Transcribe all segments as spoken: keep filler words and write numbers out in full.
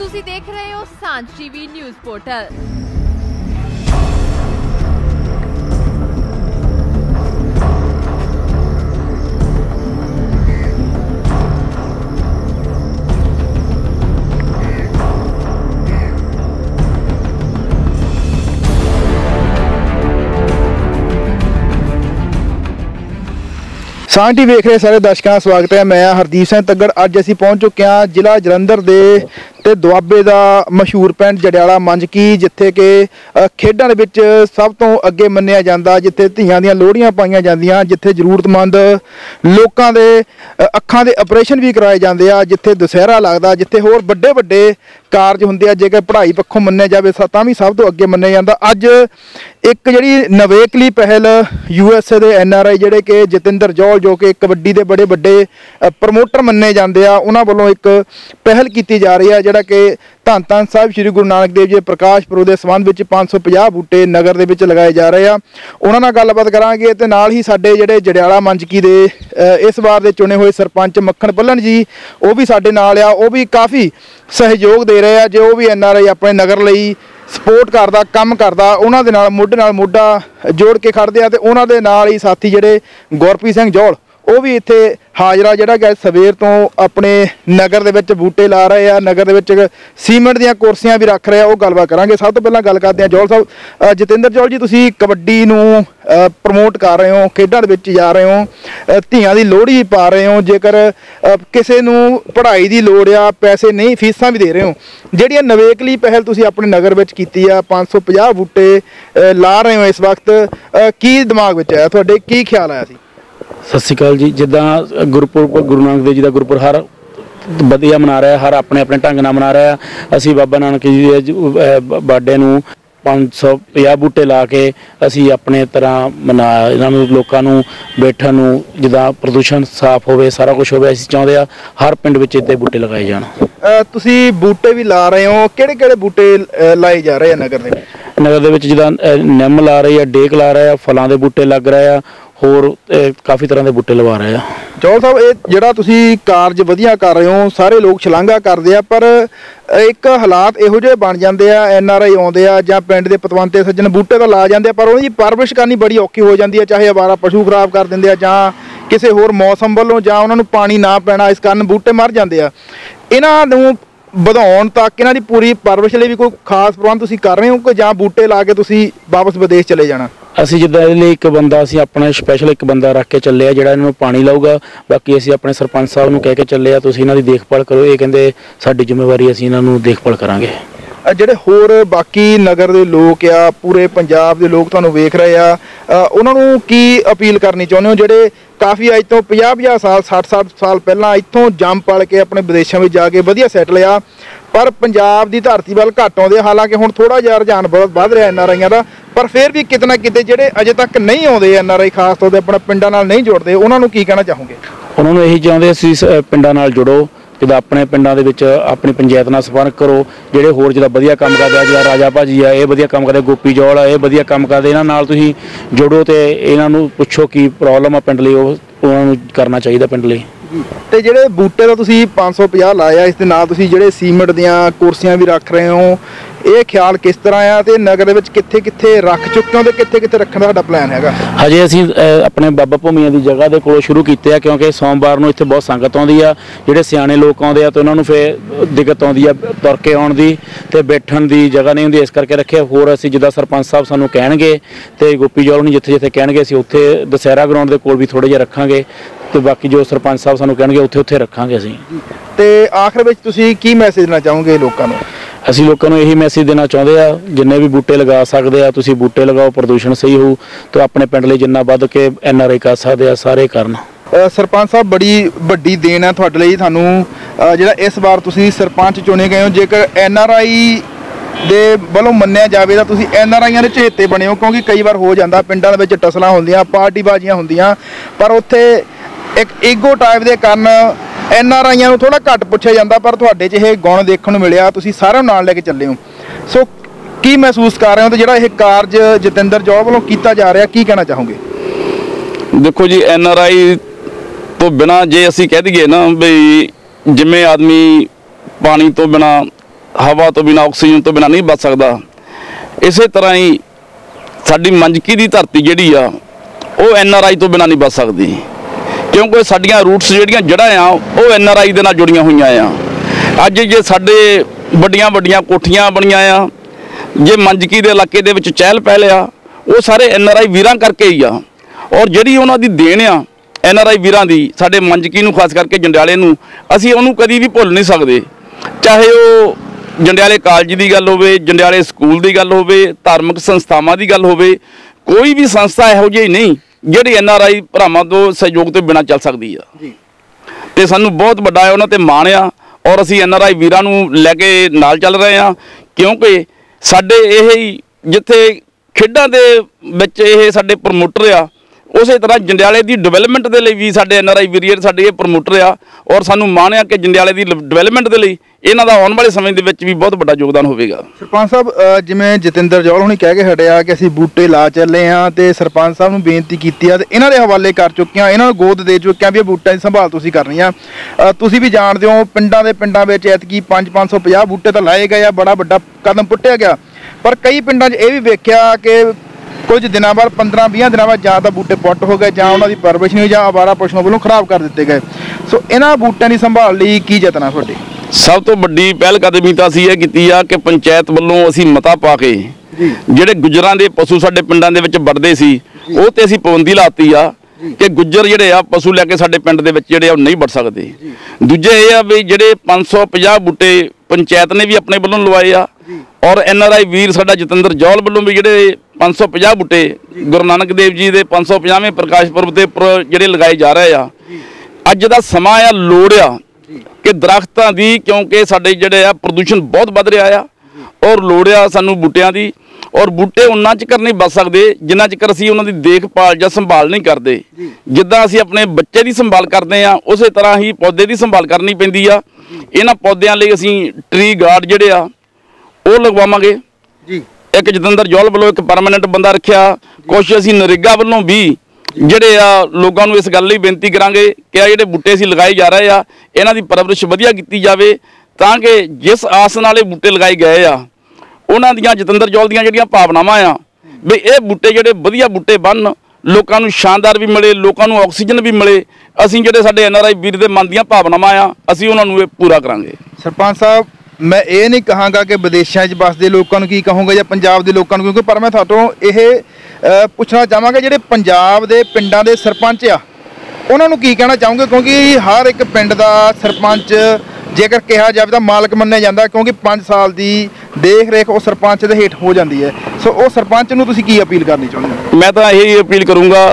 ਤੁਸੀਂ ਦੇਖ ਰਹੇ ਹੋ Saanjh TV news portal. Saanjh T ਵੇਖ ਰਹੇ ਸਾਰੇ ਦਰਸ਼ਕਾਂ ਦਾ ਸਵਾਗਤ ਹੈ। ਮੈਂ ਹਰਦੀਪ ਸਿੰਘ ਤੱਗੜ। ਅੱਜ ਅਸੀਂ ਪਹੁੰਚ ਚੁੱਕੇ ਹਾਂ ਜ਼ਿਲ੍ਹਾ ਜਲੰਧਰ ਦੇ ਤੇ ਦੁਆਬੇ ਦਾ ਮਸ਼ਹੂਰ ਪਿੰਡ ਜੜਿਆਲਾ ਮੰਝਕੀ, ਜਿੱਥੇ ਕਿ ਖੇਡਾਂ ਦੇ ਵਿੱਚ ਸਭ ਤੋਂ ਅੱਗੇ ਮੰਨਿਆ ਜਾਂਦਾ, ਜਿੱਥੇ ਧੀਆਂ ਦੀਆਂ ਲੋਹੜੀਆਂ ਪਾਈਆਂ ਜਾਂਦੀਆਂ, ਜਿੱਥੇ ਜ਼ਰੂਰਤਮੰਦ ਲੋਕਾਂ ਦੇ ਅੱਖਾਂ ਦੇ ਆਪਰੇਸ਼ਨ ਵੀ ਕਰਾਏ ਜਾਂਦੇ ਆ, ਜਿੱਥੇ ਦੁਸਹਿਰਾ ਲੱਗਦਾ, ਜਿੱਥੇ ਹੋਰ ਵੱਡੇ ਵੱਡੇ ਕਾਰਜ ਹੁੰਦੇ ਆ। ਜੇਕਰ ਪੜ੍ਹਾਈ ਪੱਖੋਂ ਮੰਨਿਆ ਜਾਵੇ ਤਾਂ ਵੀ ਸਭ ਤੋਂ ਅੱਗੇ ਮੰਨਿਆ ਜਾਂਦਾ। ਅੱਜ ਇੱਕ ਜਿਹੜੀ ਨਵੇਕਲੀ ਪਹਿਲ ਯੂ ਐਸ ਏ ਦੇ ਐਨ ਆਰ ਆਈ ਜਿਹੜੇ ਕਿ ਜਤਿੰਦਰ ਜੌਲ, ਜੋ ਕਿ ਕਬੱਡੀ ਦੇ ਬੜੇ ਵੱਡੇ ਪ੍ਰਮੋਟਰ ਮੰਨੇ ਜਾਂਦੇ ਆ, ਉਹਨਾਂ ਵੱਲੋਂ ਇੱਕ ਪਹਿਲ ਕੀਤੀ ਜਾ ਰਹੀ ਹੈ, ਜਿਹੜਾ ਕਿ ਧੰਨ ਧੰਨ ਸਾਹਿਬ ਸ਼੍ਰੀ ਗੁਰੂ ਨਾਨਕ ਦੇਵ ਜੀ ਦੇ ਪ੍ਰਕਾਸ਼ ਪੁਰਬ ਦੇ ਸੰਬੰਧ ਵਿੱਚ ਪੰਜ ਸੌ ਪੰਜਾਹ ਬੂਟੇ ਨਗਰ ਦੇ ਵਿੱਚ ਲਗਾਏ ਜਾ ਰਹੇ ਆ। ਉਹਨਾਂ ਨਾਲ ਗੱਲਬਾਤ ਕਰਾਂਗੇ ਤੇ ਨਾਲ ਹੀ ਸਾਡੇ ਜਿਹੜੇ ਜੜਿਆਲਾ ਮੰਝਕੀ ਦੇ ਇਸ ਵਾਰ ਦੇ ਚੁਣੇ ਹੋਏ ਸਰਪੰਚ ਮੱਖਣ ਭੱਲਣ ਜੀ, ਉਹ ਵੀ ਸਾਡੇ ਨਾਲ ਆ। ਉਹ ਵੀ ਕਾਫੀ ਸਹਿਯੋਗ ਦੇ ਰਹੇ ਆ। ਜੇ ਉਹ ਵੀ ਐਨ ਆਰ ਆਈ ਆਪਣੇ ਨਗਰ ਲਈ ਸਪੋਰਟ ਕਰਦਾ, ਕੰਮ ਕਰਦਾ, ਉਹਨਾਂ ਦੇ ਨਾਲ ਮੋਢੇ ਨਾਲ ਮੋਢਾ ਜੋੜ ਕੇ ਖੜਦੇ ਆ। ਤੇ ਉਹਨਾਂ ਦੇ ਨਾਲ ਹੀ ਸਾਥੀ ਜਿਹੜੇ ਗੁਰਪ੍ਰੀਤ ਸਿੰਘ ਜੌਲ, ਉਹ ਵੀ ਇੱਥੇ ਹਾਜ਼ਰਾ, ਜਿਹੜਾ ਕਿ ਸਵੇਰ ਤੋਂ ਆਪਣੇ ਨਗਰ ਦੇ ਵਿੱਚ ਬੂਟੇ ਲਾ ਰਹੇ ਆ, ਨਗਰ ਦੇ ਵਿੱਚ ਸੀਮੈਂਟ ਦੀਆਂ ਕੁਰਸੀਆਂ ਵੀ ਰੱਖ ਰਹੇ ਆ। ਉਹ ਗੱਲਬਾਤ ਕਰਾਂਗੇ। ਸਭ ਤੋਂ ਪਹਿਲਾਂ ਗੱਲ ਕਰਦੇ ਆ ਜੌਲ ਸਾਹਿਬ। ਜਤਿੰਦਰ ਜੌਲ ਜੀ, ਤੁਸੀਂ ਕਬੱਡੀ ਨੂੰ ਪ੍ਰਮੋਟ ਕਰ ਰਹੇ ਹੋ, ਖੇਡਾਂ ਦੇ ਵਿੱਚ ਜਾ ਰਹੇ ਹੋ, ਧੀਆਂ ਦੀ ਲੋਹੜੀ ਪਾ ਰਹੇ ਹੋ। ਜੇਕਰ ਕਿਸੇ ਨੂੰ ਪੜ੍ਹਾਈ ਦੀ ਲੋੜ ਆ, ਪੈਸੇ ਨਹੀਂ, ਫੀਸਾਂ ਵੀ ਦੇ ਰਹੇ ਹੋ, ਜਿਹੜੀਆਂ ਨਵੇਕਲੀ ਪਹਿਲ ਤੁਸੀਂ ਆਪਣੇ ਨਗਰ ਵਿੱਚ ਕੀਤੀ ਆ, ਪੰਜ ਸੌ ਪੰਜਾਹ ਬੂਟੇ ਲਾ ਰਹੇ ਹੋ ਇਸ ਵਕਤ, ਕੀ ਦਿਮਾਗ ਵਿੱਚ ਆਇਆ ਤੁਹਾਡੇ, ਕੀ ਖਿਆਲ ਆਇਆ ਸੀ? ਸਤਿ ਸ਼੍ਰੀ ਅਕਾਲ ਜੀ। ਜਿੱਦਾਂ ਗੁਰਪੁਰਬ ਗੁਰੂ ਨਾਨਕ ਦੇਵ ਜੀ ਦਾ ਗੁਰਪੁਰਬ ਹਰ ਵਧੀਆ ਮਨਾ ਰਿਹਾ, ਹਰ ਆਪਣੇ ਆਪਣੇ ਢੰਗ ਨਾਲ ਮਨਾ ਰਿਹਾ। ਅਸੀਂ ਬਾਬਾ ਨਾਨਕ ਜੀ ਦੇ ਬਰਥਡੇ ਨੂੰ ਪੰਜ ਸੌ ਪੰਜਾਹ ਬੂਟੇ ਲਾ ਕੇ ਅਸੀਂ ਆਪਣੇ ਤਰ੍ਹਾਂ ਮਨਾ ਇਹਨਾਂ ਨੂੰ, ਲੋਕਾਂ ਨੂੰ ਬੈਠਣ ਨੂੰ, ਜਿੱਦਾਂ ਪ੍ਰਦੂਸ਼ਣ ਸਾਫ਼ ਹੋਵੇ, ਸਾਰਾ ਕੁਝ ਹੋਵੇ, ਅਸੀਂ ਚਾਹੁੰਦੇ ਆ ਹਰ ਪਿੰਡ ਵਿੱਚ ਇੱਦਾਂ ਬੂਟੇ ਲਗਾਏ ਜਾਣ। ਤੁਸੀਂ ਬੂਟੇ ਵੀ ਲਾ ਰਹੇ ਹੋ, ਕਿਹੜੇ ਕਿਹੜੇ ਬੂਟੇ ਲਾਏ ਜਾ ਰਹੇ ਆ ਨਗਰ ਦੇ ਨਗਰ ਦੇ ਵਿੱਚ? ਜਿੱਦਾਂ ਨਿੰਮ ਲਾ ਰਹੇ ਆ, ਡੇਕ ਲਾ ਰਹੇ ਆ, ਫਲਾਂ ਦੇ ਬੂਟੇ ਲੱਗ ਰਹੇ ਆ, ਹੋਰ ਕਾਫੀ ਤਰ੍ਹਾਂ ਦੇ ਬੂਟੇ ਲਵਾ ਰਹੇ ਆ। ਜੌਲ ਸਾਹਿਬ, ਇਹ ਜਿਹੜਾ ਤੁਸੀਂ ਕਾਰਜ ਵਧੀਆ ਕਰ ਰਹੇ ਹੋ, ਸਾਰੇ ਲੋਕ ਸ਼ਲਾਘਾ ਕਰਦੇ ਆ, ਪਰ ਇੱਕ ਹਾਲਾਤ ਇਹੋ ਜਿਹੇ ਬਣ ਜਾਂਦੇ ਆ, ਐਨ ਆਰ ਆਈ ਆਉਂਦੇ ਆ ਜਾਂ ਪਿੰਡ ਦੇ ਪਤਵੰਤੇ ਸੱਜਣ ਬੂਟੇ ਤਾਂ ਲਾ ਜਾਂਦੇ ਆ, ਪਰ ਉਹਦੀ ਪਰਵਰਿਸ਼ ਕਰਨੀ ਬੜੀ ਔਖੀ ਹੋ ਜਾਂਦੀ ਹੈ। ਚਾਹੇ ਅਵਾਰਾ ਪਸ਼ੂ ਖਰਾਬ ਕਰ ਦਿੰਦੇ ਆ, ਜਾਂ ਕਿਸੇ ਹੋਰ ਮੌਸਮ ਵੱਲੋਂ, ਜਾਂ ਉਹਨਾਂ ਨੂੰ ਪਾਣੀ ਨਾ ਪੈਣਾ, ਇਸ ਕਾਰਨ ਬੂਟੇ ਮਰ ਜਾਂਦੇ ਆ। ਇਹਨਾਂ ਨੂੰ ਵਧਾਉਣ ਤੱਕ, ਇਹਨਾਂ ਦੀ ਪੂਰੀ ਪਰਵਰਿਸ਼ ਲਈ ਵੀ ਕੋਈ ਖਾਸ ਪ੍ਰਬੰਧ ਤੁਸੀਂ ਕਰ ਰਹੇ ਹੋ ਕਿ ਜਾਂ ਬੂਟੇ ਲਾ ਕੇ ਤੁਸੀਂ ਵਾਪਸ ਵਿਦੇਸ਼ ਚਲੇ ਜਾਣਾ? ਅਸੀਂ ਜਿੱਦਾਂ ਇਹਦੇ ਲਈ ਇੱਕ ਬੰਦਾ, ਅਸੀਂ ਆਪਣਾ ਸਪੈਸ਼ਲ ਇੱਕ ਬੰਦਾ ਰੱਖ ਕੇ ਚੱਲੇ ਆ, ਜਿਹੜਾ ਇਹਨਾਂ ਨੂੰ ਪਾਣੀ ਲਾਊਗਾ। ਬਾਕੀ ਅਸੀਂ ਆਪਣੇ ਸਰਪੰਚ ਸਾਹਿਬ ਨੂੰ ਕਹਿ ਕੇ ਚੱਲੇ ਆ, ਤੁਸੀਂ ਇਹਨਾਂ ਦੀ ਦੇਖਭਾਲ ਕਰੋ। ਇਹ ਕਹਿੰਦੇ ਸਾਡੀ ਜ਼ਿੰਮੇਵਾਰੀ, ਅਸੀਂ ਇਹਨਾਂ ਨੂੰ ਦੇਖਭਾਲ ਕਰਾਂਗੇ। ਜਿਹੜੇ ਹੋਰ ਬਾਕੀ ਨਗਰ ਦੇ ਲੋਕ ਆ, ਪੂਰੇ ਪੰਜਾਬ ਦੇ ਲੋਕ ਤੁਹਾਨੂੰ ਵੇਖ ਰਹੇ ਆ, ਉਹਨਾਂ ਨੂੰ ਕੀ ਅਪੀਲ ਕਰਨੀ ਚਾਹੁੰਦੇ ਹੋ, ਜਿਹੜੇ ਕਾਫੀ ਅੱਜ ਤੋਂ ਪੰਜਾਹ ਪੰਜਾਹ ਸਾਲ, ਸੱਠ ਸੱਠ ਸਾਲ ਪਹਿਲਾਂ ਇੱਥੋਂ ਜੰਮ ਪਲ ਕੇ ਆਪਣੇ ਵਿਦੇਸ਼ਾਂ ਵਿੱਚ ਜਾ ਕੇ ਵਧੀਆ ਸੈਟਲ ਆ, ਪਰ ਪੰਜਾਬ ਦੀ ਧਰਤੀ ਵੱਲ ਘੱਟ ਆਉਂਦੇ? ਹਾਲਾਂਕਿ ਹੁਣ ਥੋੜਾ ਜਿਹਾ ਰੁਝਾਨ ਬਹੁਤ ਵੱਧ ਰਿਹਾ ਐਨ ਆਰ ਆਈਆਂ ਦਾ, ਪਰ ਫਿਰ ਵੀ ਕਿਤੇ ਨਾ ਕਿਤੇ ਜਿਹੜੇ ਅਜੇ ਤੱਕ ਨਹੀਂ ਆਉਂਦੇ ਐਨ ਆਰ ਆਈ, ਖਾਸ ਤੌਰ ਤੇ ਆਪਣਾ ਪਿੰਡਾਂ ਨਾਲ ਨਹੀਂ ਜੁੜਦੇ, ਉਹਨਾਂ ਨੂੰ ਕੀ ਕਹਿਣਾ ਚਾਹੋਗੇ? ਉਹਨਾਂ ਨੂੰ ਇਹੀ ਚਾਹੁੰਦੇ ਅਸੀਂ ਪਿੰਡਾਂ ਨਾਲ ਜੁੜੋ, ਜਿੱਦਾਂ ਆਪਣੇ ਪਿੰਡਾਂ ਦੇ ਵਿੱਚ ਆਪਣੀ ਪੰਚਾਇਤ ਨਾਲ ਸੰਪਰਕ ਕਰੋ। ਜਿਹੜੇ ਹੋਰ ਜਿੱਦਾਂ ਵਧੀਆ ਕੰਮ ਕਰਦੇ ਆ, ਜਿੱਦਾਂ ਰਾਜਾ ਭਾਜੀ ਆ, ਇਹ ਵਧੀਆ ਕੰਮ ਕਰਦੇ, ਗੋਪੀ ਜੌਲ ਆ, ਇਹ ਵਧੀਆ ਕੰਮ ਕਰਦੇ, ਇਹਨਾਂ ਨਾਲ ਤੁਸੀਂ ਜੁੜੋ ਤੇ ਇਹਨਾਂ ਨੂੰ ਪੁੱਛੋ ਕੀ ਪ੍ਰੋਬਲਮ ਆ ਪਿੰਡ ਲਈ, ਉਹ ਉਹਨਾਂ ਨੂੰ ਕਰਨਾ ਚਾਹੀਦਾ ਪਿੰਡ ਲਈ। ਤੇ ਜਿਹੜੇ ਬੂਟੇ ਦਾ ਤੁਸੀਂ ਪੰਜ ਸੌ ਪੰਜਾਹ ਲਾਇਆ, ਇਸ ਦੇ ਨਾਲ ਤੁਸੀਂ ਜਿਹੜੇ ਸੀਮੈਂਟ ਦੀਆਂ ਕੁਰਸੀਆਂ ਵੀ ਰੱਖ ਰਹੇ ਹੋ, ਇਹ ਖਿਆਲ ਕਿਸ ਤਰ੍ਹਾਂ ਆ? ਤੇ ਨਗਰ ਦੇ ਵਿੱਚ ਕਿੱਥੇ ਕਿੱਥੇ ਰੱਖ ਚੁੱਕੇ ਹੋ ਤੇ ਕਿੱਥੇ ਕਿੱਥੇ ਰੱਖਣ ਦਾ ਸਾਡਾ ਪਲਾਨ ਹੈਗਾ? ਹਜੇ ਅਸੀਂ ਆਪਣੇ ਬਾਬਾ ਭੂਮੀਆਂ ਦੀ ਜਗ੍ਹਾ ਦੇ ਕੋਲ ਸ਼ੁਰੂ ਕੀਤੇ ਆ, ਕਿਉਂਕਿ ਸੋਮਵਾਰ ਨੂੰ ਇੱਥੇ ਬਹੁਤ ਸੰਗਤ ਆਉਂਦੀ ਆ। ਜਿਹੜੇ ਸਿਆਣੇ ਲੋਕ ਆਉਂਦੇ ਆ ਤੇ ਉਹਨਾਂ ਨੂੰ ਫਿਰ ਦਿੱਕਤ ਆਉਂਦੀ ਆ ਤੁਰ ਕੇ ਆਉਣ ਦੀ, ਤੇ ਬੈਠਣ ਦੀ ਜਗ੍ਹਾ ਨਹੀਂ ਹੁੰਦੀ, ਇਸ ਕਰਕੇ ਰੱਖਿਆ। ਹੋਰ ਅਸੀਂ ਜਿੱਦਾਂ ਸਰਪੰਚ ਸਾਹਿਬ ਸਾਨੂੰ ਕਹਿਣਗੇ ਤੇ ਗੋਪੀ ਜੌਲ ਨੂੰ ਜਿੱਥੇ ਜਿੱਥੇ ਕਹਿਣਗੇ, ਅਸੀਂ ਉੱਥੇ ਦੁਸਹਿਰਾ ਗਰਾਊਂਡ ਦੇ ਕੋਲ ਵੀ ਥੋੜ੍ਹੇ ਜਿਹਾ ਰੱਖਾਂਗੇ, ਤੇ ਬਾਕੀ ਜੋ ਸਰਪੰਚ ਸਾਹਿਬ ਸਾਨੂੰ ਕਹਿਣਗੇ ਉੱਥੇ ਉੱਥੇ ਰੱਖਾਂਗੇ ਅਸੀਂ। ਤੇ ਆਖਰ ਵਿੱਚ ਤੁਸੀਂ ਕੀ ਮੈਸੇਜ ਦੇਣਾ ਚਾਹੋਗੇ ਲੋਕਾਂ ਨੂੰ? ਅਸੀਂ ਲੋਕਾਂ ਨੂੰ ਇਹੀ ਮੈਸੇਜ ਦੇਣਾ ਚਾਹੁੰਦੇ ਆ, ਜਿੰਨੇ ਵੀ ਬੂਟੇ ਲਗਾ ਸਕਦੇ ਆ ਤੁਸੀਂ ਬੂਟੇ ਲਗਾਓ, ਪ੍ਰਦੂਸ਼ਣ ਸਹੀ ਹੋਊ, ਤੇ ਆਪਣੇ ਪਿੰਡ ਲਈ ਜਿੰਨਾ ਵੱਧ ਕੇ ਐਨ ਆਰ ਆਈ ਕਰ ਸਕਦੇ ਆ ਸਾਰੇ ਕਰਨ। ਸਰਪੰਚ ਸਾਹਿਬ, ਬੜੀ ਵੱਡੀ ਦੇਣ ਹੈ ਤੁਹਾਡੇ ਲਈ, ਤੁਹਾਨੂੰ ਜਿਹੜਾ ਇਸ ਵਾਰ ਤੁਸੀਂ ਸਰਪੰਚ ਚੁਣੇ ਗਏ ਹੋ। ਜੇਕਰ ਐਨ ਆਰ ਆਈ ਦੇ ਵੱਲੋਂ ਮੰਨਿਆ ਜਾਵੇ ਤਾਂ ਤੁਸੀਂ ਐਨ ਆਰ ਆਈਆਂ ਦੇ ਚਹੇਤੇ ਬਣੇ ਹੋ, ਕਿਉਂਕਿ ਕਈ ਵਾਰ ਹੋ ਜਾਂਦਾ ਪਿੰਡਾਂ ਦੇ ਵਿੱਚ ਟਸਲਾਂ ਹੁੰਦੀਆਂ, ਪਾਰਟੀਬਾਜ਼ੀਆਂ ਹੁੰਦੀਆਂ, ਪਰ ਉੱਥੇ ਇੱਕ ਈਗੋ ਟਾਈਪ ਦੇ ਕਾਰਨ ਐਨ ਆਰ ਆਈਆਂ ਨੂੰ ਥੋੜਾ ਘੱਟ ਪੁੱਛਿਆ ਜਾਂਦਾ, ਪਰ ਤੁਹਾਡੇ 'ਚ ਇਹ ਗੁਣ ਦੇਖਣ ਨੂੰ ਮਿਲਿਆ, ਤੁਸੀਂ ਸਾਰਿਆਂ ਨੂੰ ਨਾਲ ਲੈ ਕੇ ਚੱਲੇ ਹੋ। ਸੋ ਕੀ ਮਹਿਸੂਸ ਕਰ ਰਹੇ ਹੋ ਤੇ ਜਿਹੜਾ ਇਹ ਕਾਰਜ ਜਤਿੰਦਰ ਜੌਲ ਵੱਲੋਂ ਕੀਤਾ ਜਾ ਰਿਹਾ, ਕੀ ਕਹਿਣਾ ਚਾਹੋਗੇ? ਦੇਖੋ ਜੀ, ਐਨ ਆਰ ਆਈ ਤੋਂ ਬਿਨਾਂ ਜੇ ਅਸੀਂ ਕਹਿ ਦਈਏ ਨਾ ਵੀ ਜਿਵੇਂ ਆਦਮੀ ਪਾਣੀ ਤੋਂ ਬਿਨਾਂ ਹਵਾ ਤੋਂ ਬਿਨਾਂ ਆਕਸੀਜਨ ਤੋਂ ਬਿਨਾਂ ਨਹੀਂ ਬਚ ਸਕਦਾ, ਇਸੇ ਤਰ੍ਹਾਂ ਹੀ ਸਾਡੀ ਮੰਜਕੀ ਦੀ ਧਰਤੀ ਜਿਹੜੀ ਆ ਉਹ ਐਨ ਆਰ ਆਈ ਤੋਂ ਬਿਨਾਂ ਨਹੀਂ ਬਚ ਸਕਦੀ, ਕਿਉਂਕਿ ਸਾਡੀਆਂ ਰੂਟਸ ਜਿਹੜੀਆਂ ਜੜ੍ਹਾਂ ਆ ਉਹ ਐਨ ਆਰ ਆਈ ਦੇ ਨਾਲ ਜੁੜੀਆਂ ਹੋਈਆਂ ਆ। ਅੱਜ ਜੇ ਸਾਡੇ ਵੱਡੀਆਂ ਵੱਡੀਆਂ ਕੋਠੀਆਂ ਬਣੀਆਂ ਆ, ਜੇ ਮੰਜਕੀ ਦੇ ਇਲਾਕੇ ਦੇ ਵਿੱਚ ਚਹਿਲ ਪਹਿਲ ਆ, ਉਹ ਸਾਰੇ ਐਨ ਆਰ ਆਈ ਵੀਰਾਂ ਕਰਕੇ ਹੀ ਆ। ਔਰ ਜਿਹੜੀ ਉਹਨਾਂ ਦੀ ਦੇਣ ਆ ਐਨ ਆਰ ਆਈ ਵੀਰਾਂ ਦੀ, ਸਾਡੇ ਮੰਜਕੀ ਨੂੰ ਖਾਸ ਕਰਕੇ ਜੰਡਿਆਲੇ ਨੂੰ, ਅਸੀਂ ਉਹਨੂੰ ਕਦੀ ਵੀ ਭੁੱਲ ਨਹੀਂ ਸਕਦੇ। ਚਾਹੇ ਉਹ ਜੰਡਿਆਲੇ ਕਾਲਜ ਦੀ ਗੱਲ ਹੋਵੇ, ਜੰਡਿਆਲੇ ਸਕੂਲ ਦੀ ਗੱਲ ਹੋਵੇ, ਧਾਰਮਿਕ ਸੰਸਥਾਵਾਂ ਦੀ ਗੱਲ ਹੋਵੇ, ਕੋਈ ਵੀ ਸੰਸਥਾ ਇਹੋ ਜਿਹੀ ਨਹੀਂ ਜਿਹੜੀ ਐਨ ਆਰ ਆਈ ਭਰਾਵਾਂ ਤੋਂ ਸਹਿਯੋਗ ਤੋਂ ਬਿਨਾਂ ਚੱਲ ਸਕਦੀ ਆ ਜੀ। ਤੇ ਸਾਨੂੰ ਬਹੁਤ ਵੱਡਾ ਉਹਨਾਂ ਤੇ ਮਾਣ ਆ ਔਰ ਅਸੀਂ ਐਨ ਆਰ ਆਈ ਵੀਰਾਂ ਨੂੰ ਲੈ ਕੇ ਨਾਲ ਚੱਲ ਰਹੇ ਹਾਂ, ਕਿਉਂਕਿ ਸਾਡੇ ਇਹ ਹੀ ਜਿੱਥੇ ਖੇਡਾਂ ਦੇ ਵਿੱਚ ਇਹ ਸਾਡੇ ਪ੍ਰਮੋਟਰ ਆ, ਉਸੇ ਤਰ੍ਹਾਂ ਜੰਡਿਆਲੇ ਦੀ ਡਿਵੈਲਪਮੈਂਟ ਦੇ ਲਈ ਵੀ ਸਾਡੇ ਐਨ ਆਰ ਆਈ ਵੀਰ ਸਾਡੇ ਇਹ ਪ੍ਰਮੋਟਰ ਆ। ਔਰ ਸਾਨੂੰ ਮਾਣ ਆ ਕਿ ਜੰਡਿਆਲੇ ਦੀ ਡਿਵੈਲਪਮੈਂਟ ਦੇ ਲਈ ਇਹਨਾਂ ਦਾ ਆਉਣ ਵਾਲੇ ਸਮੇਂ ਦੇ ਵਿੱਚ ਵੀ ਬਹੁਤ ਵੱਡਾ ਯੋਗਦਾਨ ਹੋਵੇਗਾ। ਸਰਪੰਚ ਸਾਹਿਬ, ਜਿਵੇਂ ਜਤਿੰਦਰ ਜੌਲ ਹੁਣੀ ਕਹਿ ਕੇ ਹਟਿਆ ਕਿ ਅਸੀਂ ਬੂਟੇ ਲਾ ਚੱਲੇ ਹਾਂ ਤੇ ਸਰਪੰਚ ਸਾਹਿਬ ਨੂੰ ਬੇਨਤੀ ਕੀਤੀ ਆ ਤੇ ਇਹਨਾਂ ਦੇ ਹਵਾਲੇ ਕਰ ਚੁੱਕੇ ਹਾਂ, ਇਹਨਾਂ ਨੂੰ ਗੋਦ ਦੇ ਚੁੱਕੇ ਹਾਂ ਵੀ ਇਹ ਬੂਟਿਆਂ ਦੀ ਸੰਭਾਲ ਤੁਸੀਂ ਕਰਨੀ ਆ। ਤੁਸੀਂ ਵੀ ਜਾਣਦੇ ਹੋ ਪਿੰਡਾਂ ਦੇ ਪਿੰਡਾਂ ਵਿੱਚ ਐਤਕੀ ਪੰਜ ਪੰਜ ਸੌ ਪੰਜਾਹ ਬੂਟੇ ਤਾਂ ਲਾਏ ਗਏ ਆ, ਬੜਾ ਵੱਡਾ ਕਦਮ ਪੁੱਟਿਆ ਗਿਆ। ਪਰ ਕਈ ਪਿੰਡਾਂ 'ਚ ਇਹ ਵੀ ਵੇਖਿਆ ਕਿ ਕੁਝ ਦਿਨਾਂ ਬਾਅਦ ਪੰਦਰਾਂ ਵੀਹ ਦਿਨਾਂ ਬਾਅਦ ਜਾਂ ਤਾਂ ਬੂਟੇ ਪੁੱਟ ਹੋ ਗਏ, ਜਾਂ ਉਹਨਾਂ ਦੀ ਪਰਵਰਿਸ਼ ਨਹੀਂ ਹੋਈ, ਜਾਂ ਆਵਾਰਾ ਪਸ਼ੂਆਂ ਵੱਲੋਂ ਖਰਾਬ ਕਰ ਦਿੱਤੇ ਗਏ। ਸੋ ਇਹਨਾਂ ਬੂਟਿਆਂ ਦੀ ਸੰਭਾਲ ਲਈ ਕੀ ਯਤਨ ਆ ਤੁਹਾਡੇ? ਸਭ ਤੋਂ ਵੱਡੀ ਪਹਿਲ ਕਦਮੀ ਤਾਂ ਅਸੀਂ ਇਹ ਕੀਤੀ ਆ ਕਿ ਪੰਚਾਇਤ ਵੱਲੋਂ ਅਸੀਂ ਮਤਾ ਪਾ ਕੇ ਜਿਹੜੇ ਗੁੱਜਰਾਂ ਦੇ ਪਸ਼ੂ ਸਾਡੇ ਪਿੰਡਾਂ ਦੇ ਵਿੱਚ ਵੜਦੇ ਸੀ ਉਹ ਤੇ ਅਸੀਂ ਪਾਬੰਦੀ ਲਾਤੀ ਆ ਕਿ ਗੁੱਜਰ ਜਿਹੜੇ ਆ ਪਸ਼ੂ ਲੈ ਕੇ ਸਾਡੇ ਪਿੰਡ ਦੇ ਵਿੱਚ ਜਿਹੜੇ ਆ ਉਹ ਨਹੀਂ ਵੜ ਸਕਦੇ। ਦੂਜੇ ਇਹ ਆ ਵੀ ਜਿਹੜੇ ਪੰਜ ਸੌ ਪੰਜਾਹ ਬੂਟੇ ਪੰਚਾਇਤ ਨੇ ਵੀ ਆਪਣੇ ਵੱਲੋਂ ਲਵਾਏ ਆ, ਔਰ ਐਨ ਆਰ ਆਈ ਵੀਰ ਸਾਡਾ ਜਤਿੰਦਰ ਜੌਲ ਵੱਲੋਂ ਵੀ ਜਿਹੜੇ ਪੰਜ ਸੌ ਪੰਜਾਹ ਬੂਟੇ ਗੁਰੂ ਨਾਨਕ ਦੇਵ ਜੀ ਦੇ ਪੰਜ ਸੌ ਪੰਜਾਹਵੇਂ ਪ੍ਰਕਾਸ਼ ਪੁਰਬ ਦੇ ਜਿਹੜੇ ਲਗਾਏ ਜਾ ਰਹੇ ਆ। ਅੱਜ ਦਾ ਸਮਾਂ ਆ, ਲੋੜ ਆ ਕਿ ਦਰਖਤਾਂ ਦੀ, ਕਿਉਂਕਿ ਸਾਡੇ ਜਿਹੜੇ ਆ ਪ੍ਰਦੂਸ਼ਣ ਬਹੁਤ ਵੱਧ ਰਿਹਾ ਆ ਔਰ ਲੋੜ ਆ ਸਾਨੂੰ ਬੂਟਿਆਂ ਦੀ। ਔਰ ਬੂਟੇ ਉਹਨਾਂ ਚਿਰ ਨਹੀਂ ਬਚ ਸਕਦੇ ਜਿੰਨਾ ਚਿਰ ਅਸੀਂ ਉਹਨਾਂ ਦੀ ਦੇਖਭਾਲ ਜਾਂ ਸੰਭਾਲ ਨਹੀਂ ਕਰਦੇ। ਜਿੱਦਾਂ ਅਸੀਂ ਆਪਣੇ ਬੱਚੇ ਦੀ ਸੰਭਾਲ ਕਰਦੇ ਆ, ਉਸੇ ਤਰ੍ਹਾਂ ਹੀ ਪੌਦੇ ਦੀ ਸੰਭਾਲ ਕਰਨੀ ਪੈਂਦੀ ਆ। ਇਹਨਾਂ ਪੌਦਿਆਂ ਲਈ ਅਸੀਂ ਟਰੀ ਗਾਰਡ ਜਿਹੜੇ ਆ ਉਹ ਲਗਵਾਵਾਂਗੇ ਜੀ। ਇੱਕ ਜਤਿੰਦਰ ਜੌਲ ਵੱਲੋਂ ਇੱਕ ਪਰਮਾਨੈਂਟ ਬੰਦਾ ਰੱਖਿਆ, ਕੁਛ ਅਸੀਂ ਨਰੇਗਾ ਵੱਲੋਂ ਵੀ ਜਿਹੜੇ ਆ ਲੋਕਾਂ ਨੂੰ ਇਸ ਗੱਲ ਲਈ ਬੇਨਤੀ ਕਰਾਂਗੇ ਕਿ ਆ ਜਿਹੜੇ ਬੂਟੇ ਅਸੀਂ ਲਗਾਏ ਜਾ ਰਹੇ ਆ ਇਹਨਾਂ ਦੀ ਪਰਵਰਿਸ਼ ਵਧੀਆ ਕੀਤੀ ਜਾਵੇ, ਤਾਂ ਕਿ ਜਿਸ ਆਸ ਨਾਲ ਇਹ ਬੂਟੇ ਲਗਾਏ ਗਏ ਆ ਉਹਨਾਂ ਦੀਆਂ ਜਤਿੰਦਰ ਜੌਲ ਦੀਆਂ ਜਿਹੜੀਆਂ ਭਾਵਨਾਵਾਂ ਆ ਵੀ ਇਹ ਬੂਟੇ ਜਿਹੜੇ ਵਧੀਆ ਬੂਟੇ ਬਣਨ, ਲੋਕਾਂ ਨੂੰ ਸ਼ਾਨਦਾਰ ਵੀ ਮਿਲੇ, ਲੋਕਾਂ ਨੂੰ ਆਕਸੀਜਨ ਵੀ ਮਿਲੇ। ਅਸੀਂ ਜਿਹੜੇ ਸਾਡੇ ਐਨ ਆਰ ਆਈ ਵੀਰ ਦੇ ਮਨ ਦੀਆਂ ਭਾਵਨਾਵਾਂ ਆ ਅਸੀਂ ਉਹਨਾਂ ਨੂੰ ਇਹ ਪੂਰਾ ਕਰਾਂਗੇ। ਸਰਪੰਚ ਸਾਹਿਬ, ਮੈਂ ਇਹ ਨਹੀਂ ਕਹਾਂਗਾ ਕਿ ਵਿਦੇਸ਼ਾਂ 'ਚ ਵੱਸਦੇ ਲੋਕਾਂ ਨੂੰ ਕੀ ਕਹੂੰਗਾ ਜਾਂ ਪੰਜਾਬ ਦੇ ਲੋਕਾਂ ਨੂੰ, ਕਿਉਂਕਿ ਪਰ ਮੈਂ ਤੁਹਾਤੋਂ ਇਹ ਪੁੱਛਣਾ ਚਾਹਾਂਗਾ ਜਿਹੜੇ ਪੰਜਾਬ ਦੇ ਪਿੰਡਾਂ ਦੇ ਸਰਪੰਚ ਆ ਉਹਨਾਂ ਨੂੰ ਕੀ ਕਹਿਣਾ ਚਾਹੋਗੇ, ਕਿਉਂਕਿ ਹਰ ਇੱਕ ਪਿੰਡ ਦਾ ਸਰਪੰਚ ਜੇਕਰ ਕਿਹਾ ਜਾਵੇ ਤਾਂ ਮਾਲਕ ਮੰਨਿਆ ਜਾਂਦਾ, ਕਿਉਂਕਿ ਪੰਜ ਸਾਲ ਦੀ ਦੇਖ ਰੇਖ ਉਹ ਸਰਪੰਚ ਦੇ ਹੇਠ ਹੋ ਜਾਂਦੀ ਹੈ। ਸੋ ਉਹ ਸਰਪੰਚ ਨੂੰ ਤੁਸੀਂ ਕੀ ਅਪੀਲ ਕਰਨੀ ਚਾਹੁੰਦੇ ਹੋ? ਮੈਂ ਤਾਂ ਇਹ ਅਪੀਲ ਕਰੂੰਗਾ,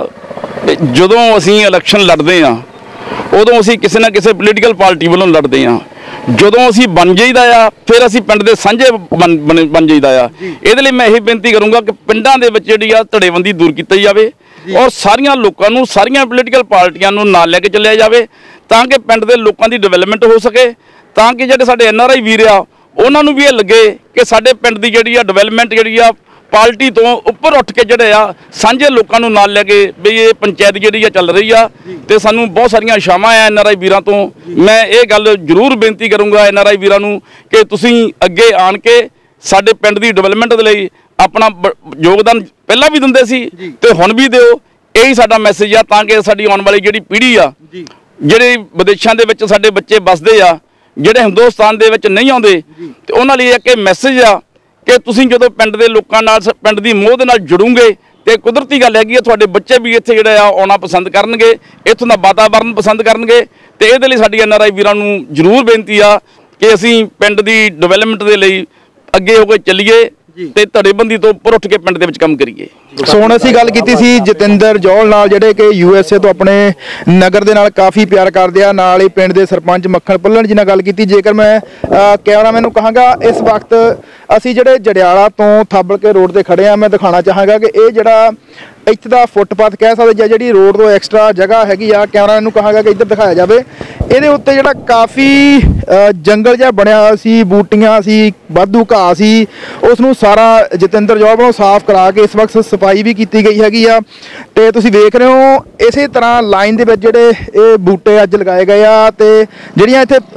ਜਦੋਂ ਅਸੀਂ ਇਲੈਕਸ਼ਨ ਲੜਦੇ ਹਾਂ ਉਦੋਂ ਅਸੀਂ ਕਿਸੇ ਨਾ ਕਿਸੇ ਪੋਲੀਟੀਕਲ ਪਾਰਟੀ ਵੱਲੋਂ ਲੜਦੇ ਹਾਂ, ਜਦੋਂ ਅਸੀਂ ਬਣ ਜਾਈਦਾ ਆ ਫਿਰ ਅਸੀਂ ਪਿੰਡ ਦੇ ਸਾਂਝੇ ਬਣ ਬਣ ਜਾਈਦਾ ਆ। ਇਹਦੇ ਲਈ ਮੈਂ ਇਹ ਬੇਨਤੀ ਕਰੂੰਗਾ ਕਿ ਪਿੰਡਾਂ ਦੇ ਵਿੱਚ ਜਿਹੜੀ ਆ ਧੜੇਬੰਦੀ ਦੂਰ ਕੀਤੀ ਜਾਵੇ ਔਰ ਸਾਰੀਆਂ ਲੋਕਾਂ ਨੂੰ, ਸਾਰੀਆਂ ਪੋਲੀਟੀਕਲ ਪਾਰਟੀਆਂ ਨੂੰ ਨਾਲ ਲੈ ਕੇ ਚੱਲਿਆ ਜਾਵੇ, ਤਾਂ ਕਿ ਪਿੰਡ ਦੇ ਲੋਕਾਂ ਦੀ ਡਿਵੈਲਪਮੈਂਟ ਹੋ ਸਕੇ, ਤਾਂ ਕਿ ਜਿਹੜੇ ਸਾਡੇ ਐਨ ਆਰ ਆਈ ਵੀਰ ਆ ਉਹਨਾਂ ਨੂੰ ਵੀ ਇਹ ਲੱਗੇ ਕਿ ਸਾਡੇ ਪਿੰਡ ਦੀ ਜਿਹੜੀ ਆ ਡਿਵੈਲਪਮੈਂਟ ਜਿਹੜੀ ਆ ਪਾਰਟੀ ਤੋਂ ਉੱਪਰ ਉੱਠ ਕੇ ਜਿਹੜੇ ਆ ਸਾਂਝੇ ਲੋਕਾਂ ਨੂੰ ਨਾਲ ਲੈ ਕੇ ਵੀ ਇਹ ਪੰਚਾਇਤ ਜਿਹੜੀ ਆ ਚੱਲ ਰਹੀ ਆ। ਤੇ ਸਾਨੂੰ ਬਹੁਤ ਸਾਰੀਆਂ ਆਸ਼ਾਵਾਂ ਆ ਐਨ ਆਰ ਆਈ ਵੀਰਾਂ ਤੋਂ। ਮੈਂ ਇਹ ਗੱਲ ਜ਼ਰੂਰ ਬੇਨਤੀ ਕਰੂੰਗਾ ਐਨ ਆਰ ਆਈ ਵੀਰਾਂ ਨੂੰ ਕਿ ਤੁਸੀਂ ਅੱਗੇ ਆਣ ਕੇ ਸਾਡੇ ਪਿੰਡ ਦੀ ਡਿਵੈਲਪਮੈਂਟ ਦੇ ਲਈ ਆਪਣਾ ਯੋਗਦਾਨ ਪਹਿਲਾਂ ਵੀ ਦਿੰਦੇ ਸੀ ਤੇ ਹੁਣ ਵੀ ਦਿਓ। ਇਹੀ ਸਾਡਾ ਮੈਸੇਜ ਆ, ਤਾਂ ਕਿ ਸਾਡੀ ਆਉਣ ਵਾਲੀ ਜਿਹੜੀ ਪੀੜ੍ਹੀ ਆ, ਜਿਹੜੇ ਵਿਦੇਸ਼ਾਂ ਦੇ ਵਿੱਚ ਸਾਡੇ ਬੱਚੇ ਵੱਸਦੇ ਆ, ਜਿਹੜੇ ਹਿੰਦੁਸਤਾਨ ਦੇ ਵਿੱਚ ਨਹੀਂ ਆਉਂਦੇ, ਤੇ ਉਹਨਾਂ ਲਈ ਇੱਕ ਇਹ ਮੈਸੇਜ ਆ ਕਿ ਤੁਸੀਂ ਜਦੋਂ ਪਿੰਡ ਦੇ ਲੋਕਾਂ ਨਾਲ, ਪਿੰਡ ਦੀ ਮੋਹ ਦੇ ਨਾਲ ਜੁੜੋਗੇ ਤੇ ਕੁਦਰਤੀ ਗੱਲ ਹੈਗੀ ਆ ਤੁਹਾਡੇ ਬੱਚੇ ਵੀ ਇੱਥੇ ਜਿਹੜੇ ਆ ਆਉਣਾ ਪਸੰਦ ਕਰਨਗੇ, ਇੱਥੋਂ ਦਾ ਵਾਤਾਵਰਨ ਪਸੰਦ ਕਰਨਗੇ। ਤੇ ਇਹਦੇ ਲਈ ਸਾਡੀ ਐਨ ਆਰ ਆਈ ਵੀਰਾਂ ਨੂੰ ਜ਼ਰੂਰ ਬੇਨਤੀ ਆ ਕਿ ਅਸੀਂ ਪਿੰਡ ਦੀ ਡਿਵੈਲਪਮੈਂਟ ਦੇ ਲਈ ਅੱਗੇ ਹੋ ਕੇ ਚੱਲੀਏ ਤੇ ਧੜੇਬੰਦੀ ਤੋਂ ਉੱਪਰ ਉੱਠ ਕੇ ਪਿੰਡ ਦੇ ਵਿੱਚ ਕੰਮ ਕਰੀਏ। ਸੋ ਹੁਣ ਅਸੀਂ ਗੱਲ ਕੀਤੀ ਸੀ ਜਤਿੰਦਰ ਜੌਲ ਨਾਲ, ਜਿਹੜੇ ਕਿ ਯੂ ਐਸ ਏ ਤੋਂ ਆਪਣੇ ਨਗਰ ਦੇ ਨਾਲ ਕਾਫੀ ਪਿਆਰ ਕਰਦੇ ਆ, ਨਾਲ ਹੀ ਪਿੰਡ ਦੇ ਸਰਪੰਚ ਮੱਖਣ ਭੁੱਲਣ ਜੀ ਨਾਲ ਗੱਲ ਕੀਤੀ। ਜੇਕਰ ਮੈਂ ਕੈਮਰਾਮੈਨ ਨੂੰ ਕਹਾਂਗਾ, ਇਸ ਵਕਤ ਅਸੀਂ ਜਿਹੜੇ ਜੜਿਆਲਾ ਤੋਂ ਥਾਬਲ ਕੇ ਰੋਡ ਤੇ ਖੜੇ ਆ, ਮੈਂ ਦਿਖਾਉਣਾ ਚਾਹਾਂਗਾ ਕਿ ਇਹ ਜਿਹੜਾ ਇੱਥੇ ਦਾ ਫੁੱਟਪਾਥ ਕਹਿ ਸਕਦੇ ਜਾਂ ਜਿਹੜੀ ਰੋਡ ਤੋਂ ਐਕਸਟਰਾ ਜਗ੍ਹਾ ਹੈਗੀ ਆ, ਕੈਮਰਾਮੈਨ ਨੂੰ ਕਹਾਂਗਾ ਕਿ ਇੱਧਰ ਦਿਖਾਇਆ ਜਾਵੇ। ਇਹਦੇ ਉੱਤੇ ਜਿਹੜਾ ਕਾਫੀ ਜੰਗਲ ਜਿਹਾ ਬਣਿਆ ਹੋਇਆ ਸੀ, ਬੂਟੀਆਂ ਸੀ, ਵਾਧੂ ਘਾਹ ਸੀ, ਉਸ ਨੂੰ ਸਾਰਾ ਜਤਿੰਦਰ ਜੌਲ ਵੱਲੋਂ ਸਾਫ਼ ਕਰਾ ਕੇ ਇਸ ਵਕਤ ਸਫਾਈ ਵੀ ਕੀਤੀ ਗਈ ਹੈਗੀ ਆ। ਤੇ ਤੁਸੀਂ ਵੇਖ ਰਹੇ ਹੋ ਇਸੇ ਤਰ੍ਹਾਂ ਲਾਈਨ ਦੇ ਵਿੱਚ ਜਿਹੜੇ ਇਹ ਬੂਟੇ ਅੱਜ ਲਗਾਏ ਗਏ ਆ, ਤੇ ਜਿਹੜੀਆਂ ਇੱਥੇ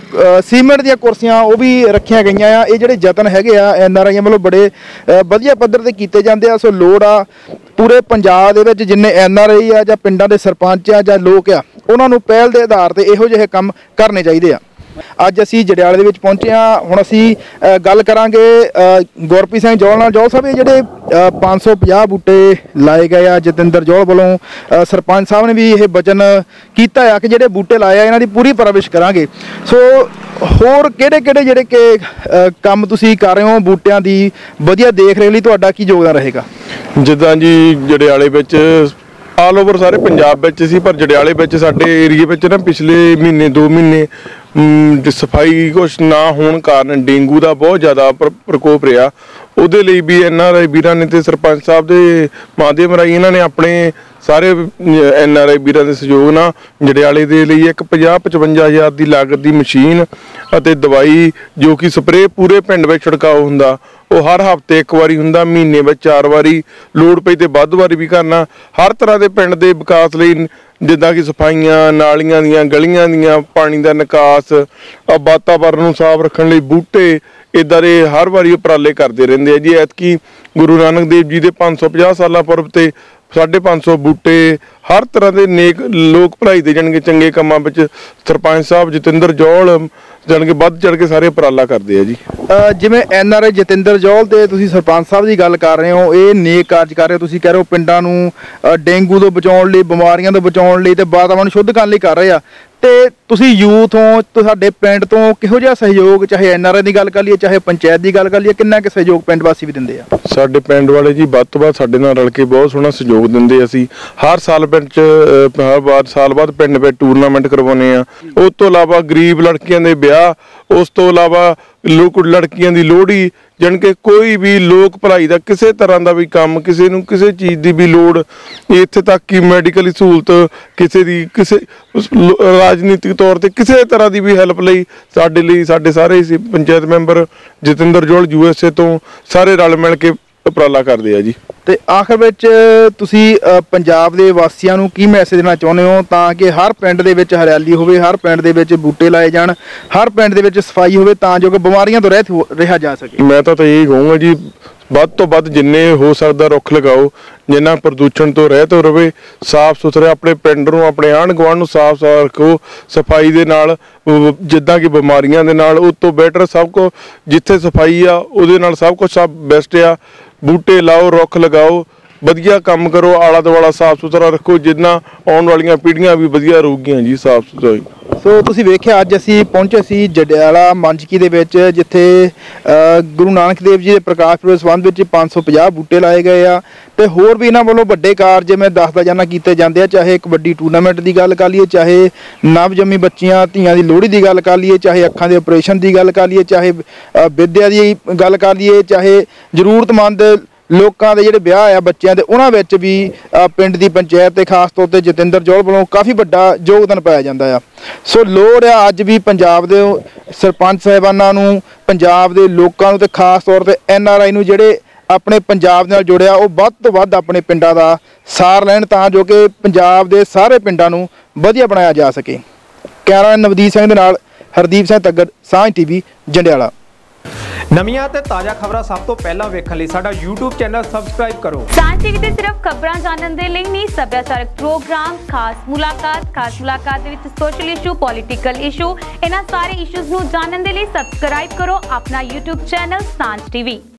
ਅ, ਸੀਮੈਂਟ ਦੀਆਂ ਕੁਰਸੀਆਂ ਉਹ ਵੀ ਰੱਖੀਆਂ ਗਈਆਂ ਆ। ਇਹ ਜਿਹੜੇ ਯਤਨ ਹੈਗੇ ਆ ਐਨ ਆਰ ਆਈਆਂ ਵੱਲੋਂ ਬੜੇ ਅ, ਵਧੀਆ ਪੱਧਰ ਤੇ ਕੀਤੇ ਜਾਂਦੇ ਆ। ਸੋ ਲੋੜ ਆ ਪੂਰੇ ਪੰਜਾਬ ਦੇ ਵਿੱਚ ਜਿੰਨੇ ਐਨ ਆਰ ਆਈ ਆ ਜਾਂ ਪਿੰਡਾਂ ਦੇ ਸਰਪੰਚ ਆ ਜਾਂ ਲੋਕ ਆ, ਉਹਨਾਂ ਨੂੰ ਪਹਿਲ ਦੇ ਆਧਾਰ ਤੇ ਇਹੋ ਜਿਹੇ ਕੰਮ ਕਰਨੇ ਚਾਹੀਦੇ ਆ। ਅੱਜ ਅਸੀਂ ਜੜਿਆਲੇ ਦੇ ਵਿੱਚ ਪਹੁੰਚੇ ਹਾਂ। ਹੁਣ ਅਸੀਂ ਅ, ਗੱਲ ਕਰਾਂਗੇ ਅ, ਗੁਰਪ੍ਰੀਤ ਸਿੰਘ ਜੌਲ ਨਾਲ। ਜੌਲ ਸਾਹਿਬ, ਇਹ ਜਿਹੜੇ ਅ, ਪੰਜ ਸੌ ਪੰਜਾਹ ਬੂਟੇ ਲਾਏ ਗਏ ਆ ਜਤਿੰਦਰ ਜੌਲ ਵੱਲੋਂ, ਅ, ਸਰਪੰਚ ਸਾਹਿਬ ਨੇ ਵੀ ਇਹ ਵਚਨ ਕੀਤਾ ਆ ਕਿ ਜਿਹੜੇ ਬੂਟੇ ਲਾਏ ਆ ਇਹਨਾਂ ਦੀ ਪੂਰੀ ਪਰਵਰਿਸ਼ ਕਰਾਂਗੇ। ਸੋ ਹੋਰ ਕਿਹੜੇ ਕਿਹੜੇ ਜਿਹੜੇ ਕਿ ਅ, ਕੰਮ ਤੁਸੀਂ ਕਰ ਰਹੇ ਹੋ ਬੂਟਿਆਂ ਦੀ ਵਧੀਆ ਦੇਖ ਰੇਖ ਲਈ, ਤੁਹਾਡਾ ਕੀ ਯੋਗਦਾਨ ਰਹੇਗਾ? ਜਿੱਦਾਂ ਜੀ ਜੜਿਆਲੇ ਵਿੱਚ ਆਲ ਓਵਰ ਸਾਰੇ ਪੰਜਾਬ ਵਿੱਚ ਸੀ, ਪਰ ਜੜਿਆਲੇ ਵਿੱਚ ਸਾਡੇ ਏਰੀਏ ਵਿੱਚ ਨਾ ਪਿਛਲੇ ਮਹੀਨੇ ਦੋ ਮਹੀਨੇ ਅਮ, ਸਫਾਈ ਕੁਛ ਨਾ ਹੋਣ ਕਾਰਨ ਡੇਂਗੂ ਦਾ ਬਹੁਤ ਜ਼ਿਆਦਾ ਪ੍ਰ- ਪ੍ਰਕੋਪ ਰਿਹਾ। ਉਹਦੇ ਲਈ ਵੀ ਐਨ ਆਰ ਆਈ ਵੀਰਾਂ ਨੇ ਤੇ ਸਰਪੰਚ ਸਾਹਿਬ ਦੇ ਮਾਧਿਅਮ ਰਾਹੀਂ ਇਹਨਾਂ ਨੇ ਆਪਣੇ ਸਾਰੇ ਐਨ ਆਰ ਆਈ ਵੀਰਾਂ ਦੇ ਸਹਿਯੋਗ ਨਾਲ ਜੜਿਆਲੇ ਦੇ ਲਈ ਇੱਕ ਪੰਜਾਹ ਪਚਵੰਜਾ ਹਜ਼ਾਰ ਦੀ ਲਾਗਤ ਦੀ ਮਸ਼ੀਨ ਅਤੇ ਦਵਾਈ, ਜੋ ਕਿ ਸਪਰੇਅ ਪੂਰੇ ਪਿੰਡ ਵਿੱਚ ਛਿੜਕਾਓ ਹੁੰਦਾ, ਉਹ ਹਰ ਹਫ਼ਤੇ ਇੱਕ ਵਾਰੀ ਹੁੰਦਾ, ਮਹੀਨੇ ਵਿੱਚ ਚਾਰ ਵਾਰੀ, ਲੋੜ ਪਈ ਤੇ ਵੱਧ ਵਾਰੀ ਵੀ ਕਰਨਾ। ਹਰ ਤਰ੍ਹਾਂ ਦੇ ਪਿੰਡ ਦੇ ਵਿਕਾਸ ਲਈ, ਜਿੱਦਾਂ ਕਿ ਸਫਾਈਆਂ, ਨਾਲੀਆਂ ਦੀਆਂ, ਗਲੀਆਂ ਦੀਆਂ, ਪਾਣੀ ਦਾ ਨਿਕਾਸ, ਵਾਤਾਵਰਨ ਨੂੰ ਸਾਫ਼ ਰੱਖਣ ਲਈ ਬੂਟੇ, ਇੱਦਾਂ ਦੇ ਹਰ ਵਾਰੀ ਉਪਰਾਲੇ ਕਰਦੇ ਰਹਿੰਦੇ ਆ ਜੀ। ਐਤਕੀ ਗੁਰੂ ਨਾਨਕ ਦੇਵ ਜੀ ਦੇ ਪੰਜ ਸੌ ਪੰਜਾਹ ਸਾਲਾ ਪੁਰਬ ਤੇ ਸਾਢੇ ਪੰਜ ਸੌ ਬੂਟੇ ਹਰ ਤਰ੍ਹਾਂ ਦੇ ਨੇਕ ਲੋਕ ਭਲਾਈ ਦੇ ਜਾਣਗੇ ਚੰਗੇ ਕੰਮਾਂ ਵਿੱਚ ਸਰਪੰਚ ਸਾਹਿਬ ਜਤਿੰਦਰ ਜੌਲ ਜਾਣਗੇ ਵੱਧ ਚੜ ਕੇ ਸਾਰੇ ਉਪਰਾਲਾ ਕਰਦੇ ਆ ਜੀ। ਅ, ਜਿਵੇਂ ਐਨ ਆਰ ਆਈ ਜਤਿੰਦਰ ਜੌਲ ਤੇ ਤੁਸੀਂ ਸਰਪੰਚ ਸਾਹਿਬ ਦੀ ਗੱਲ ਕਰ ਰਹੇ ਹੋ, ਇਹ ਨੇਕ ਕਾਰਜ ਕਰ ਰਹੇ ਹੋ। ਤੁਸੀਂ ਕਹਿ ਰਹੇ ਹੋ ਪਿੰਡਾਂ ਨੂੰ ਅ, ਡੇਂਗੂ ਤੋਂ ਬਚਾਉਣ ਲਈ, ਬਿਮਾਰੀਆਂ ਤੋਂ ਬਚਾਉਣ ਲਈ ਤੇ ਵਾਤਾਵਰਨ ਸ਼ੁੱਧ ਕਰਨ ਲਈ ਕਰ ਰਹੇ ਆ। ਤੇ ਤੁਸੀਂ ਯੂਥ ਹੋ, ਤੁਹਾਡੇ ਪਿੰਡ ਤੋਂ ਕਿਹੋ ਜਿਹਾ ਸਹਿਯੋਗ, ਚਾਹੇ ਐਨ ਆਰ ਆਈ ਦੀ ਗੱਲ ਕਰ ਲਈਏ ਚਾਹੇ ਪੰਚਾਇਤ ਦੀ ਗੱਲ ਕਰ ਲਈਏ, ਕਿੰਨਾ ਕੁ ਸਹਿਯੋਗ ਪਿੰਡ ਵਾਸੀ ਵੀ ਦਿੰਦੇ ਆ? ਸਾਡੇ ਪਿੰਡ ਵਾਲੇ ਜੀ ਵੱਧ ਤੋਂ ਵੱਧ ਸਾਡੇ ਨਾਲ ਰਲ ਕੇ ਬਹੁਤ ਸੋਹਣਾ ਸਹਿਯੋਗ ਦਿੰਦੇ। ਅਸੀਂ ਹਰ ਸਾਲ ਪਿੰਡ 'ਚ ਅਹ, ਹਰ ਬਾਰ ਸਾਲ ਬਾਅਦ ਪਿੰਡ ਵਿੱਚ ਟੂਰਨਾਮੈਂਟ ਕਰਵਾਉਂਦੇ ਆ। ਉਸ ਤੋਂ ਇਲਾਵਾ ਗਰੀਬ ਲੜਕੀਆਂ ਦੇ ਵਿਆਹ, ਉਸ ਤੋਂ ਇਲਾਵਾ ਲੋਕ ਲੜਕੀਆਂ ਦੀ ਲੋਹੜੀ, ਜਾਣੀ ਕਿ ਕੋਈ ਵੀ ਲੋਕ ਭਲਾਈ ਦਾ ਕਿਸੇ ਤਰ੍ਹਾਂ ਦਾ ਵੀ ਕੰਮ, ਕਿਸੇ ਨੂੰ ਕਿਸੇ ਚੀਜ਼ ਦੀ ਵੀ ਲੋੜ, ਇੱਥੇ ਤੱਕ ਕਿ ਮੈਡੀਕਲ ਸਹੂਲਤ, ਕਿਸੇ ਦੀ ਕਿਸੇ ਰਾਜਨੀਤਿਕ ਤੌਰ ਤੇ ਕਿਸੇ ਤਰ੍ਹਾਂ ਦੀ ਵੀ ਹੈਲਪ ਲਈ ਸਾਡੇ ਲਈ ਸਾਡੇ ਸਾਰੇ ਸੀ panchayat member Jatinder Jaul U S A ਤੋਂ ਸਾਰੇ ਰਲ ਮਿਲ ਕੇ ਉਪਰਾਲਾ ਕਰਦੇ ਆ ਜੀ। ਤੇ ਆਖਰ ਵਿੱਚ ਤੁਸੀਂ ਅ, ਪੰਜਾਬ ਦੇ ਵਾਸੀਆਂ ਨੂੰ ਕੀ ਮੈਸੇਜ ਦੇਣਾ ਚਾਹੁੰਦੇ ਹੋ ਤਾਂ ਕਿ ਹਰ ਪਿੰਡ ਦੇ ਵਿੱਚ ਹਰਿਆਲੀ ਹੋਵੇ, ਹਰ ਪਿੰਡ ਦੇ ਵਿੱਚ ਬੂਟੇ ਲਾਏ ਜਾਣ, ਹਰ ਪਿੰਡ ਦੇ ਵਿੱਚ ਸਫਾਈ ਹੋਵੇ, ਤਾਂ ਜੋ ਕਿ ਬਿਮਾਰੀਆਂ ਤੋਂ ਰਹਿਤ ਹੋ- ਰਿਹਾ ਜਾ ਸਕੇ? ਮੈਂ ਤਾਂ ਇਹ ਕਹੂੰਗਾ ਜੀ, ਵੱਧ ਤੋਂ ਵੱਧ ਜਿੰਨੇ ਹੋ ਸਕਦਾ ਰੁੱਖ ਲਗਾਓ, ਜਿੰਨਾ ਪ੍ਰਦੂਸ਼ਣ ਤੋਂ ਰਹਿਤ ਰਵੇ, ਸਾਫ਼ ਸੁਥਰੇ ਆਪਣੇ ਪਿੰਡ ਨੂੰ, ਆਪਣੇ ਆਂਢ ਗੁਆਂਢ ਨੂੰ ਸਾਫ਼ ਸਾਫ਼ ਰੱਖੋ ਸਫਾਈ ਦੇ ਨਾਲ, ਅਹ ਜਿੱਦਾਂ ਕਿ ਬਿਮਾਰੀਆਂ ਦੇ ਨਾਲ। ਉਸ ਤੋਂ ਬੈਟਰ ਸਭ ਕੁਝ ਜਿੱਥੇ ਸਫਾਈ ਆ ਉਹਦੇ ਨਾਲ ਸਭ ਕੁਝ ਸਭ ਬੈਸਟ ਆ। ਬੂਟੇ ਲਾਓ, ਰੁੱਖ ਲਗਾਓ, ਵਧੀਆ ਕੰਮ ਕਰੋ, ਆਲਾ ਦੁਆਲਾ ਸਾਫ਼ ਸੁਥਰਾ ਰੱਖੋ, ਜਿੰਨਾ ਆਉਣ ਵਾਲੀਆਂ ਪੀੜ੍ਹੀਆਂ ਵੀ ਵਧੀਆ ਰਹੂਗੀਆਂ ਜੀ ਸਾਫ਼ ਸੁਥਰਾ। ਸੋ ਤੁਸੀਂ ਵੇਖਿਆ ਅੱਜ ਅਸੀਂ ਪਹੁੰਚੇ ਸੀ ਜੜਿਆਲਾ ਮੰਜਕੀ ਦੇ ਵਿੱਚ, ਜਿੱਥੇ ਅ, ਗੁਰੂ ਨਾਨਕ ਦੇਵ ਜੀ ਦੇ ਪ੍ਰਕਾਸ਼ ਪੁਰਬ ਸੰਬੰਧ ਵਿੱਚ ਪੰਜ ਸੌ ਪੰਜਾਹ ਬੂਟੇ ਲਾਏ ਗਏ ਆ। ਤੇ ਹੋਰ ਵੀ ਇਹਨਾਂ ਵੱਲੋਂ ਵੱਡੇ ਕਾਰਜ ਮੈਂ ਦੱਸਦਾ ਜਾਣਾ ਕੀਤੇ ਜਾਂਦੇ ਆ, ਚਾਹੇ ਕਬੱਡੀ ਟੂਰਨਾਮੈਂਟ ਦੀ ਗੱਲ ਕਰ ਲਈਏ, ਚਾਹੇ ਨਵਜੰਮੀ ਬੱਚੀਆਂ ਧੀਆਂ ਦੀ ਲੋਹੜੀ ਦੀ ਗੱਲ ਕਰ ਲਈਏ, ਚਾਹੇ ਅੱਖਾਂ ਦੇ ਆਪਰੇਸ਼ਨ ਦੀ ਗੱਲ ਕਰ ਲਈਏ, ਚਾਹੇ ਅ, ਵਿੱਦਿਆ ਦੀ ਗੱਲ ਕਰ ਲਈਏ, ਚਾਹੇ ਜ਼ਰੂਰਤਮੰਦ ਲੋਕਾਂ ਦੇ ਜਿਹੜੇ ਵਿਆਹ ਆ ਬੱਚਿਆਂ ਦੇ, ਉਹਨਾਂ ਵਿੱਚ ਵੀ ਅ, ਪਿੰਡ ਦੀ ਪੰਚਾਇਤ ਤੇ ਖਾਸ ਤੌਰ ਤੇ ਜਤਿੰਦਰ ਜੌਲ ਵੱਲੋਂ ਕਾਫੀ ਵੱਡਾ ਯੋਗਦਾਨ ਪਾਇਆ ਜਾਂਦਾ ਆ। ਸੋ ਲੋੜ ਆ ਅੱਜ ਵੀ ਪੰਜਾਬ ਦੇ ਸਰਪੰਚ ਸਾਹਿਬਾਨਾਂ ਨੂੰ, ਪੰਜਾਬ ਦੇ ਲੋਕਾਂ ਨੂੰ ਤੇ ਖਾਸ ਤੌਰ ਤੇ ਐਨ ਆਰ ਆਈ ਨੂੰ ਜਿਹੜੇ ਆਪਣੇ ਪੰਜਾਬ ਨਾਲ ਜੁੜਿਆ, ਉਹ ਵੱਧ ਤੋਂ ਵੱਧ ਆਪਣੇ ਪਿੰਡਾਂ ਦਾ ਸਾਰ ਲੈਣ ਤਾਂ ਜੋ ਕਿ ਪੰਜਾਬ ਦੇ ਸਾਰੇ ਪਿੰਡਾਂ ਨੂੰ ਵਧੀਆ ਬਣਾਇਆ ਜਾ ਸਕੇ। ਕੈਮਰਾਮੈਨ ਨਵਦੀਪ ਸਿੰਘ ਦੇ ਨਾਲ ਹਰਦੀਪ ਸਿੰਘ ਤੱਗੜ, ਸਾਂਝ ਟੀਵੀ ਜੰਡਿਆਲਾ। ਨਵੀਆਂ ਤੇ ਤਾਜ਼ਾ ਖਬਰਾਂ ਸਭ ਤੋਂ ਪਹਿਲਾਂ ਵੇਖਣ ਲਈ ਸਾਡਾ YouTube ਚੈਨਲ ਸਬਸਕ੍ਰਾਈਬ ਕਰੋ। ਸਾਂਝ ਟੀਵੀ ਤੇ ਸਿਰਫ ਖਬਰਾਂ ਜਾਣਨ ਦੇ ਲਈ ਨਹੀਂ, ਸੱਭਿਆਚਾਰਕ ਪ੍ਰੋਗਰਾਮ, ਖਾਸ ਮੁਲਾਕਾਤ ਖਾਸ ਮੁਲਾਕਾਤ ਦੇ ਵਿੱਚ ਸੋਸ਼ਲ ਇਸ਼ੂ, ਪੋਲੀਟੀਕਲ ਇਸ਼ੂ, ਇਹਨਾਂ ਸਾਰੇ ਇਸ਼ੂਜ਼ ਨੂੰ ਜਾਣਨ ਦੇ ਲਈ ਸਬਸਕ੍ਰਾਈਬ ਕਰੋ ਆਪਣਾ YouTube ਚੈਨਲ ਸਾਂਝ ਟੀਵੀ।